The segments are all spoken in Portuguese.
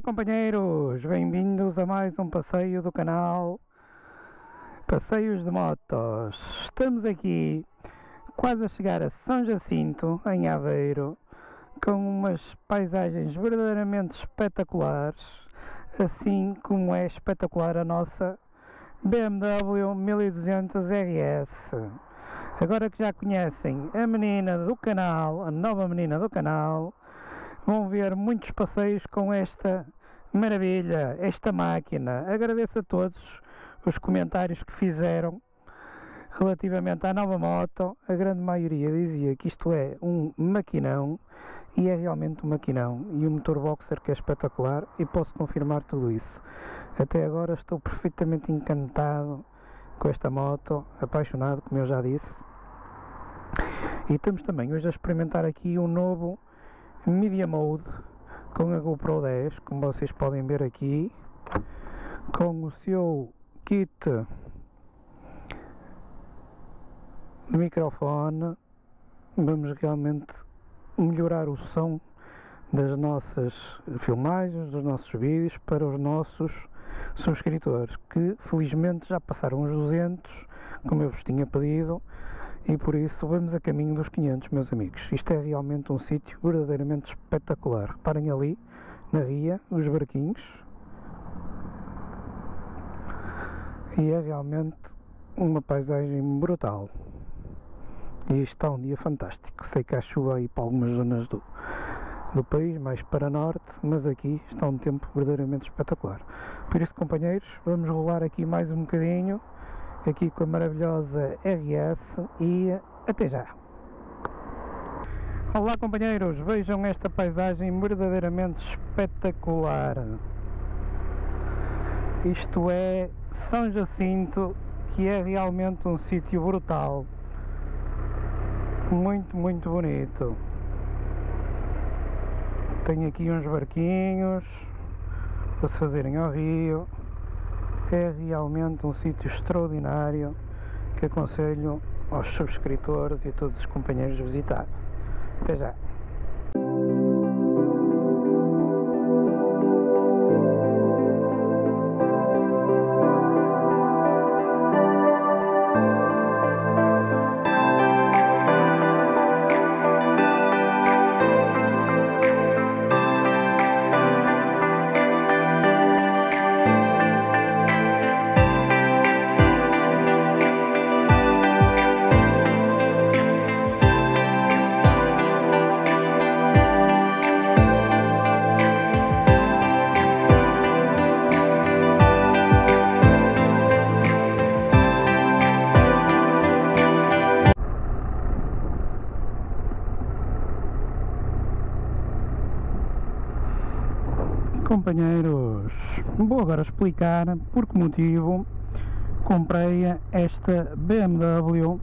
companheiros, bem-vindos a mais um passeio do canal Passeios de Motos. Estamos aqui quase a chegar a São Jacinto, em Aveiro, com umas paisagens verdadeiramente espetaculares, assim como é espetacular a nossa BMW 1200 RS. Agora que já conhecem a menina do canal, a nova menina do canal, vão ver muitos passeios com esta maravilha, esta máquina. Agradeço a todos os comentários que fizeram relativamente à nova moto. A grande maioria dizia que isto é um maquinão, e é realmente um maquinão, e o motor boxer que é espetacular, e posso confirmar tudo isso. Até agora estou perfeitamente encantado com esta moto, apaixonado, como eu já disse. E estamos também hoje a experimentar aqui um novo Media Mode com a GoPro 10, como vocês podem ver aqui, com o seu kit de microfone. Vamos realmente melhorar o som das nossas filmagens, dos nossos vídeos, para os nossos subscritores, que felizmente já passaram os 200, como eu vos tinha pedido, e por isso vamos a caminho dos 500, meus amigos. Isto é realmente um sítio verdadeiramente espetacular. Reparem ali na ria, os barquinhos, e é realmente uma paisagem brutal. E isto está um dia fantástico. Sei que há chuva aí para algumas zonas do país, mais para norte, mas aqui está um tempo verdadeiramente espetacular. Por isso, companheiros, vamos rolar aqui mais um bocadinho, aqui com a maravilhosa RS, e até já! Olá, companheiros, vejam esta paisagem verdadeiramente espetacular. Isto é São Jacinto, que é realmente um sítio brutal, muito bonito. Tem aqui uns barquinhos para se fazerem ao rio. É realmente um sítio extraordinário que aconselho aos subscritores e a todos os companheiros de visitar. Até já! Companheiros, vou agora explicar por que motivo comprei esta BMW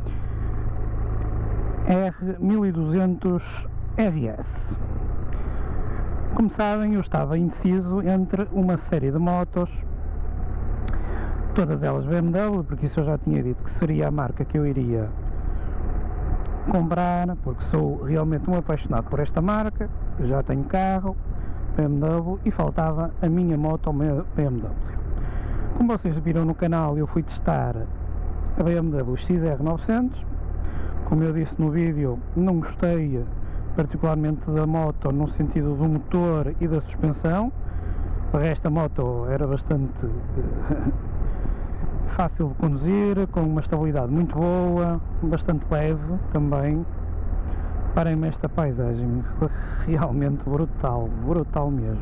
R1200 RS. Como sabem, eu estava indeciso entre uma série de motos, todas elas BMW, porque isso eu já tinha dito que seria a marca que eu iria comprar, porque sou realmente um apaixonado por esta marca. Eu já tenho carro BMW e faltava a minha moto BMW. Como vocês viram no canal, eu fui testar a BMW XR900. Como eu disse no vídeo, não gostei particularmente da moto no sentido do motor e da suspensão. De resto, a moto era bastante fácil de conduzir, com uma estabilidade muito boa, bastante leve também. Reparem-me esta paisagem, realmente brutal mesmo.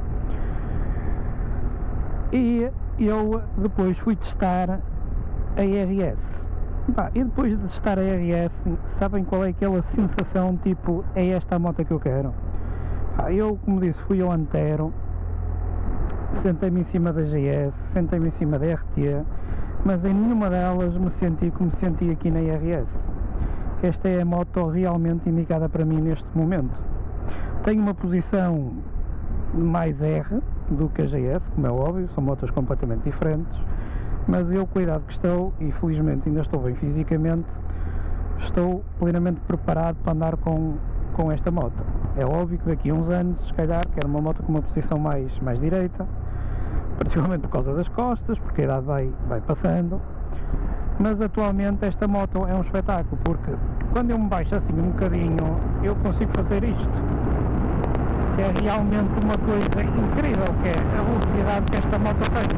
E eu depois fui testar a RS. E depois de testar a RS, sabem qual é aquela sensação, tipo, é esta a moto que eu quero? Eu, como disse, fui ao Antero, sentei-me em cima da GS, sentei-me em cima da RT, mas em nenhuma delas me senti como senti aqui na RS. Esta é a moto realmente indicada para mim neste momento. Tem uma posição mais R do que a GS, como é óbvio, são motos completamente diferentes, mas eu, com a idade que estou, e felizmente ainda estou bem fisicamente, estou plenamente preparado para andar com esta moto. É óbvio que daqui a uns anos, se calhar, quero uma moto com uma posição mais direita, particularmente por causa das costas, porque a idade vai passando. Mas atualmente esta moto é um espetáculo, porque quando eu me baixo assim um bocadinho, eu consigo fazer isto, que é realmente uma coisa incrível, que é a velocidade que esta moto tem.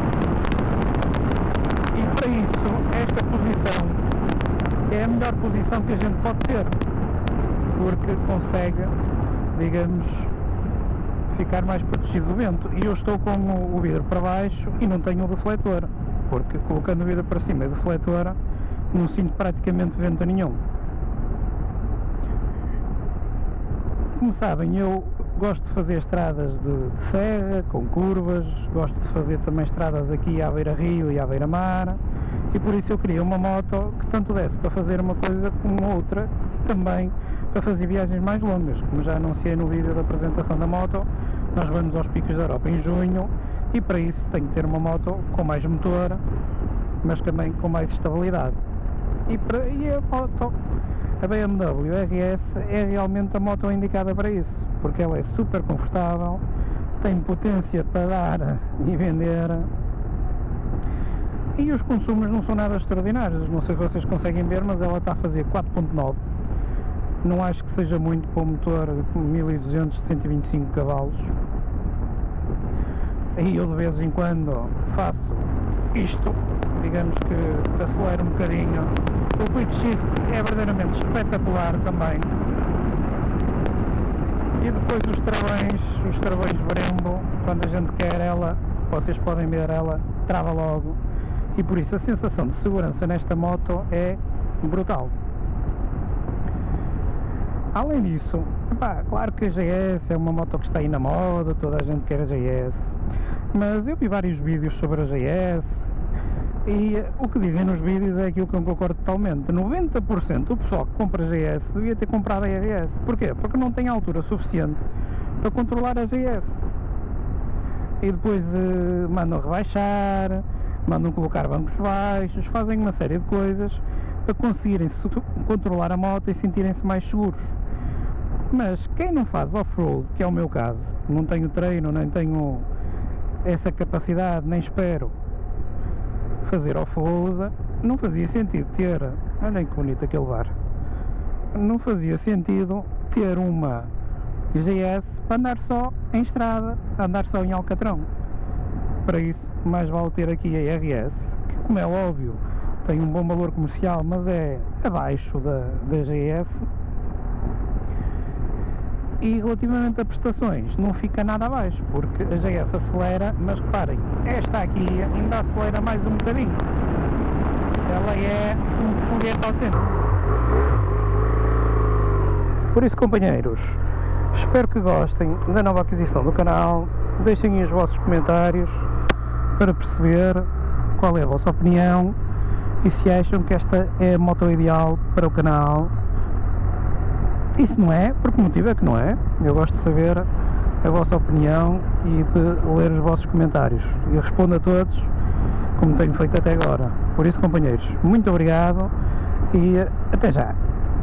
E para isso, esta posição é a melhor posição que a gente pode ter, porque consegue, digamos, ficar mais protegido do vento. E eu estou com o vidro para baixo e não tenho o defletor, porque colocando o vidro para cima e o defletor não sinto praticamente vento nenhum. Como sabem, eu gosto de fazer estradas de serra, com curvas, gosto de fazer também estradas aqui à beira-rio e à beira-mar, e por isso eu queria uma moto que tanto desse para fazer uma coisa como outra, e também para fazer viagens mais longas. Como já anunciei no vídeo da apresentação da moto, nós vamos aos Picos da Europa em junho, e para isso tenho que ter uma moto com mais motor, mas também com mais estabilidade. E a moto, a BMW RS, é realmente a moto indicada para isso, porque ela é super confortável, tem potência para dar e vender, e os consumos não são nada extraordinários. Não sei se vocês conseguem ver, mas ela está a fazer 4.9. Não acho que seja muito para um motor com 1200, 125 cavalos. E eu de vez em quando faço isto, digamos que acelero um bocadinho. O quick shift é verdadeiramente espetacular também. E depois os travões Brembo, quando a gente quer ela, vocês podem ver, ela trava logo. E por isso a sensação de segurança nesta moto é brutal. Além disso, claro que a GS é uma moto que está aí na moda, toda a gente quer a GS, mas eu vi vários vídeos sobre a GS e o que dizem nos vídeos é aquilo que eu concordo totalmente. 90% do pessoal que compra a GS devia ter comprado a RS. Porquê? Porque não tem altura suficiente para controlar a GS. E depois mandam rebaixar, mandam colocar bancos baixos, fazem uma série de coisas para conseguirem controlar a moto e sentirem-se mais seguros. Mas quem não faz off-road, que é o meu caso, não tenho treino, nem tenho essa capacidade, nem espero fazer off-road, não fazia sentido ter, olhem que bonito aquele bar, não fazia sentido ter uma GS para andar só em estrada, andar só em Alcatrão. Para isso, mais vale ter aqui a RS, que, como é óbvio, tem um bom valor comercial, mas é abaixo da GS. E relativamente a prestações, não fica nada abaixo, porque a GS acelera, mas reparem, esta aqui ainda acelera mais um bocadinho. Ela é um foguete autêntico. Por isso, companheiros, espero que gostem da nova aquisição do canal. Deixem aí os vossos comentários para perceber qual é a vossa opinião e se acham que esta é a moto ideal para o canal. E se não é, por que motivo é que não é? Eu gosto de saber a vossa opinião e de ler os vossos comentários. E respondo a todos como tenho feito até agora. Por isso, companheiros, muito obrigado e até já!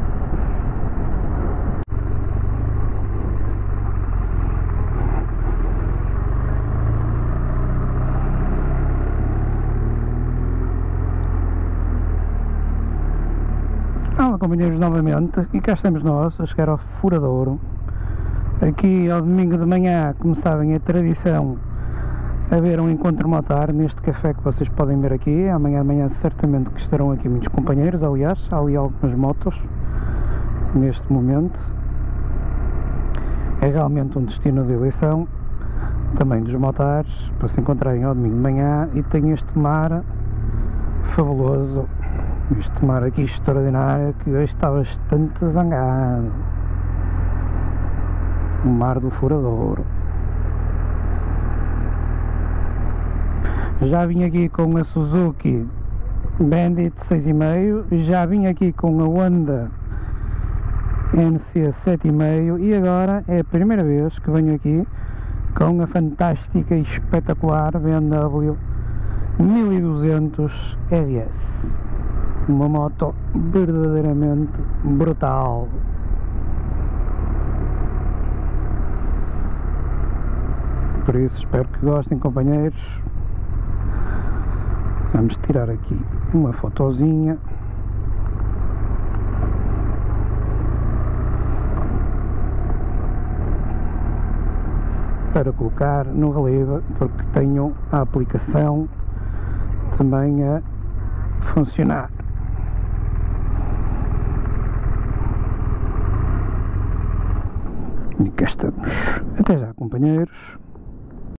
Olá, companheiros, novamente, e cá estamos nós a chegar ao Furadouro. Aqui ao domingo de manhã, como sabem, é tradição haver um encontro motar neste café que vocês podem ver aqui. Amanhã de manhã certamente que estarão aqui muitos companheiros, aliás, há ali algumas motos neste momento. É realmente um destino de eleição também dos motares para se encontrarem ao domingo de manhã, e tem este mar fabuloso. Este mar aqui extraordinário, que hoje está bastante zangado. O mar do Furadouro. Já vim aqui com a Suzuki Bandit 6,5, já vim aqui com a Honda NC 7,5 e agora é a primeira vez que venho aqui com a fantástica e espetacular BMW 1200 RS. Uma moto verdadeiramente brutal. Por isso espero que gostem, companheiros. Vamos tirar aqui uma fotozinha. Para colocar no relevo, porque tenho a aplicação também a funcionar. E cá estamos. Até já, companheiros.